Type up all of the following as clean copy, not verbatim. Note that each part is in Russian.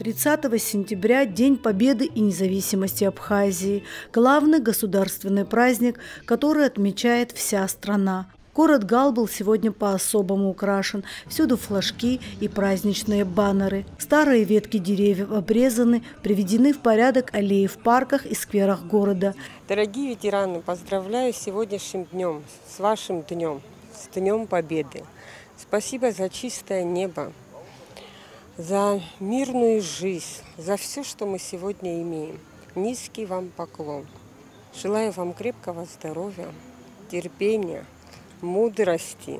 30 сентября – День Победы и независимости Абхазии, главный государственный праздник, который отмечает вся страна. Город Гал был сегодня по-особому украшен. Всюду флажки и праздничные баннеры. Старые ветки деревьев обрезаны, приведены в порядок аллеи в парках и скверах города. Дорогие ветераны, поздравляю с сегодняшним днем, с вашим днем, с Днем Победы. Спасибо за чистое небо, за мирную жизнь, за все, что мы сегодня имеем. Низкий вам поклон. Желаю вам крепкого здоровья, терпения, мудрости,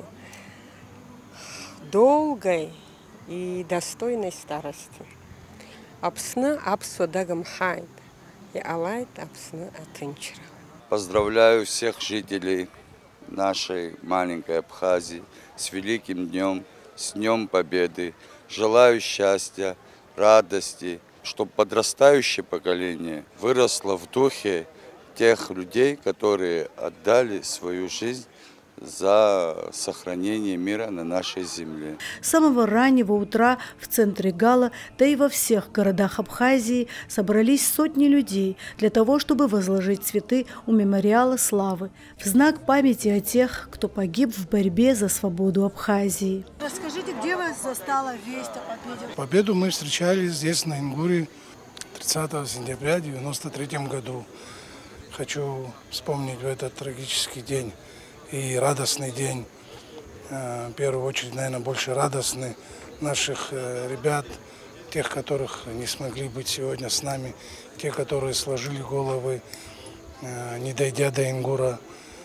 долгой и достойной старости. Апсна апсо дагам хайд и алайт апсна атынчера. Поздравляю всех жителей нашей маленькой Абхазии с великим днем, с Днем Победы. Желаю счастья, радости, чтобы подрастающее поколение выросло в духе тех людей, которые отдали свою жизнь за сохранение мира на нашей земле. С самого раннего утра в центре Гала, да и во всех городах Абхазии собрались сотни людей для того, чтобы возложить цветы у мемориала славы в знак памяти о тех, кто погиб в борьбе за свободу Абхазии. Расскажите, где вас застала весть о победе? Победу мы встречали здесь, на Ингуре, 30 сентября 1993 году. Хочу вспомнить в этот трагический день и радостный день, в первую очередь, наверное, больше радостный наших ребят, тех, которых не смогли быть сегодня с нами, те, которые сложили головы, не дойдя до Ингура.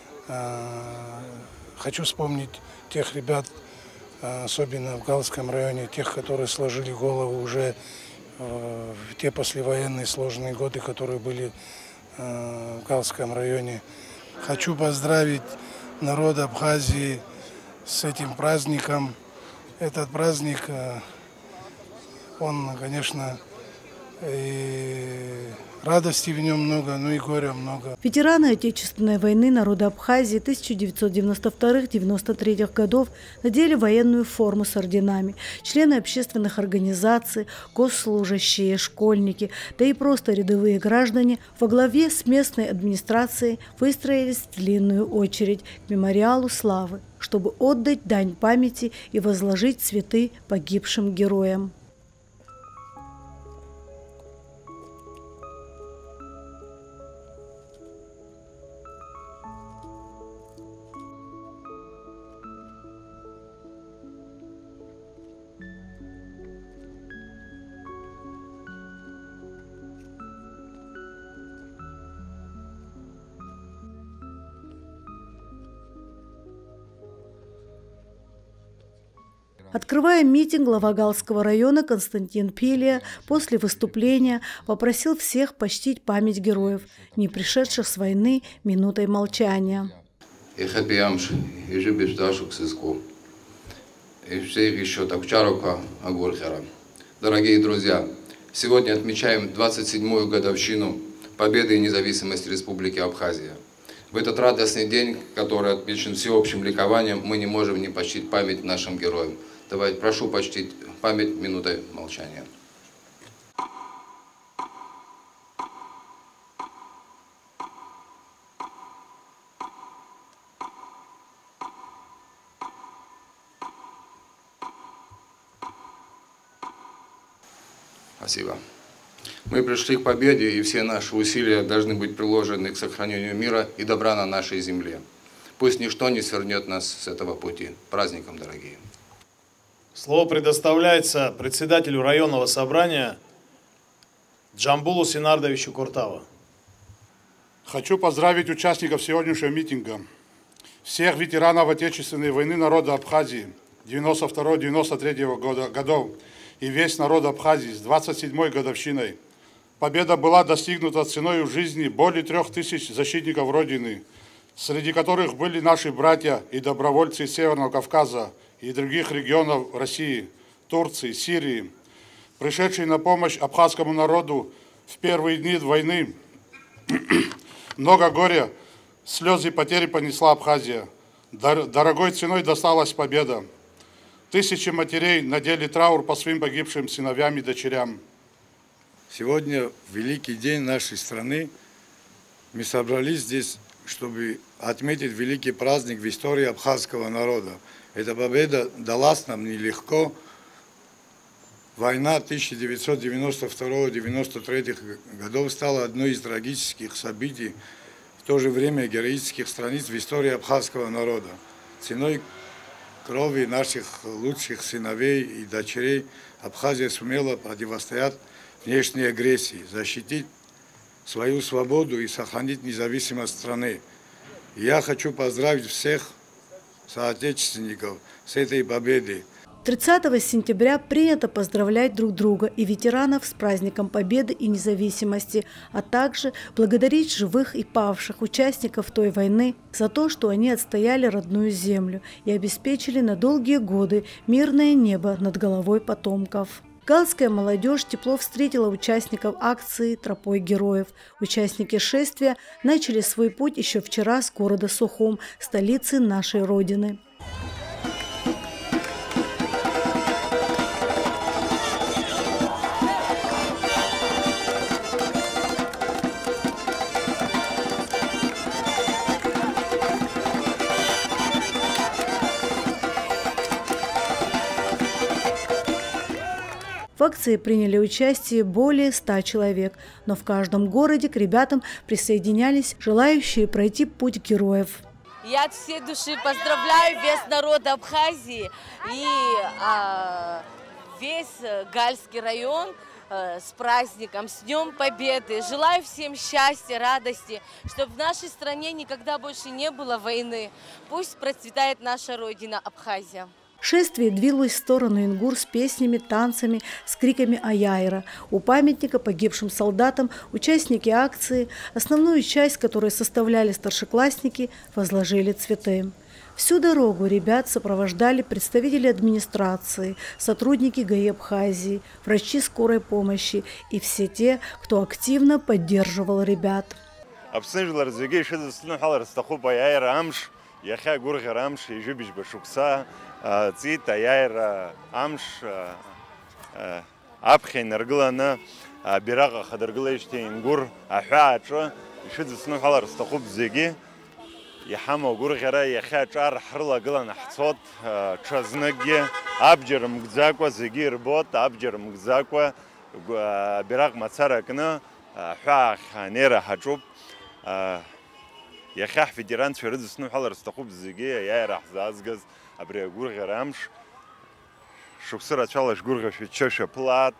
Хочу вспомнить тех ребят, особенно в Галском районе, тех, которые сложили голову уже в те послевоенные сложные годы, которые были в Галском районе. Хочу поздравить народ Абхазии с этим праздником. Этот праздник, он, конечно, и радости в нем много, но и горя много. Ветераны Отечественной войны народа Абхазии 1992-1993 годов надели военную форму с орденами. Члены общественных организаций, госслужащие, школьники, да и просто рядовые граждане во главе с местной администрацией выстроились в длинную очередь к мемориалу славы, чтобы отдать дань памяти и возложить цветы погибшим героям. Открывая митинг, глава Галского района Константин Пилия после выступления попросил всех почтить память героев, не пришедших с войны, минутой молчания. Дорогие друзья, сегодня отмечаем 27-ю годовщину Победы и независимости Республики Абхазия. В этот радостный день, который отмечен всеобщим ликованием, мы не можем не почтить память нашим героям. Давайте, прошу почтить память минутой молчания. Спасибо. Мы пришли к победе, и все наши усилия должны быть приложены к сохранению мира и добра на нашей земле. Пусть ничто не свернет нас с этого пути. Праздником, дорогие! Слово предоставляется председателю районного собрания Джамбулу Синардовичу Куртава. Хочу поздравить участников сегодняшнего митинга, всех ветеранов Отечественной войны народа Абхазии 92-93 годов и весь народ Абхазии с 27-й годовщиной. Победа была достигнута ценой жизни более 3000 защитников Родины, среди которых были наши братья и добровольцы из Северного Кавказа и других регионов России, Турции, Сирии, пришедшие на помощь абхазскому народу в первые дни войны. Много горя, слезы и потери понесла Абхазия. Дорогой ценой досталась победа. Тысячи матерей надели траур по своим погибшим сыновьям и дочерям. Сегодня великий день нашей страны. Мы собрались здесь, чтобы отметить великий праздник в истории абхазского народа. Эта победа далась нам нелегко. Война 1992-1993 годов стала одной из трагических событий, в то же время героических страниц в истории абхазского народа. Ценой крови наших лучших сыновей и дочерей Абхазия сумела противостоять внешней агрессии, защитить свою свободу и сохранить независимость страны. И я хочу поздравить всех соотечественников с этой победой. 30 сентября принято поздравлять друг друга и ветеранов с праздником Победы и независимости, а также благодарить живых и павших участников той войны за то, что они отстояли родную землю и обеспечили на долгие годы мирное небо над головой потомков. Галская молодежь тепло встретила участников акции «Тропой героев». Участники шествия начали свой путь еще вчера с города Сухум, столицы нашей Родины. В акции приняли участие более 100 человек, но в каждом городе к ребятам присоединялись желающие пройти путь героев. Я от всей души поздравляю весь народ Абхазии и весь Гальский район с праздником, с Днем Победы. Желаю всем счастья, радости, чтобы в нашей стране никогда больше не было войны. Пусть процветает наша родина Абхазия. Шествие двинулось в сторону Ингур с песнями, танцами, с криками «Аяйра». У памятника погибшим солдатам участники акции, основную часть которой составляли старшеклассники, возложили цветы. Всю дорогу ребят сопровождали представители администрации, сотрудники ГАИ Абхазии, врачи скорой помощи и все те, кто активно поддерживал ребят. يخا غورغ رامش يجيبش بشوكسا تزيد تيار امش ابخي نرجلنا براغ خدرجلشتي نغور احاچ يشد سنو حلر استخوب زيجي يحما غورغ را يخا چار حرلا غلن حصوت چزنگي ابجر مغزاكو زيجي ربوت ابجر مغزاكو براغ مصاركنا حا خانيره حجوب يخاح في ديران في رد سنو حلر استخوب زيجيه يا راح زازغز ابري غورغ رامش شوكسرا تشالش غورغ في تششه بلات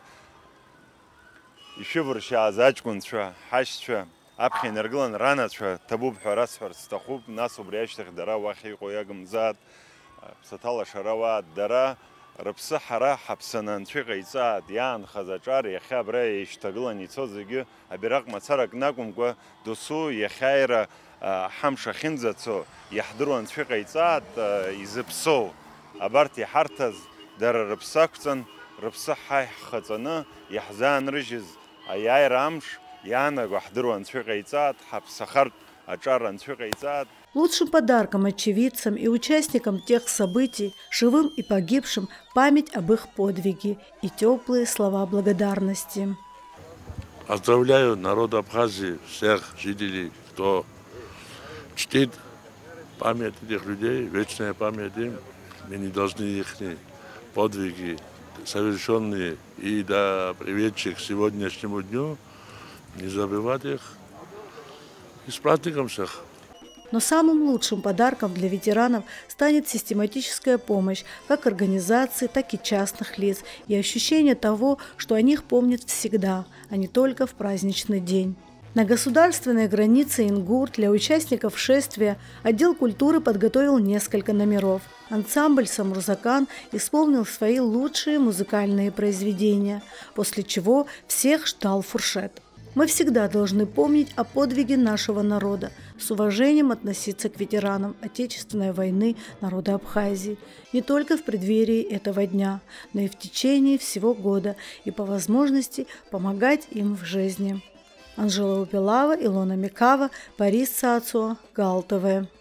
يشفر شازاجكون شو حش شو ابخي نرجلن رانا شو تبوب حراس فر استخوب ناس بريش تخدرا واخي قوياغم زاد ستالا شراوا درا ربس حرا حبسنان تشيقيصا ديان خزاجار يخبر يشتغلن يتوزيغي ابراق مصارك ناكم دوسو يخير حمشة خنزتو يحضرون تفقيتات يزبسو أبارتي حرتز در ربساكتن ربسحي خطنا يحزان رجز أياي رامش يانا يحضرون تفقيتات حبسخرت أجارن تفقيتات. Лучшим подарком очевидцам и участникам тех событий, живым и погибшим, память об их подвиге и теплые слова благодарности. Поздравляю народ Абхазии, всех жителей, кто чтит память этих людей, вечная память им. Мы не должны их подвиги, совершенные и до приведших к сегодняшнему дню, не забывать их. И с праздником всех! Но самым лучшим подарком для ветеранов станет систематическая помощь как организаций, так и частных лиц и ощущение того, что о них помнят всегда, а не только в праздничный день. На государственной границе Ингур для участников шествия отдел культуры подготовил несколько номеров. Ансамбль «Самурзакан» исполнил свои лучшие музыкальные произведения, после чего всех ждал фуршет. Мы всегда должны помнить о подвиге нашего народа, с уважением относиться к ветеранам Отечественной войны народа Абхазии, не только в преддверии этого дня, но и в течение всего года и по возможности помогать им в жизни. Анжела Упилава, Илона Микава, Борис Цацуа, Гал ТВ.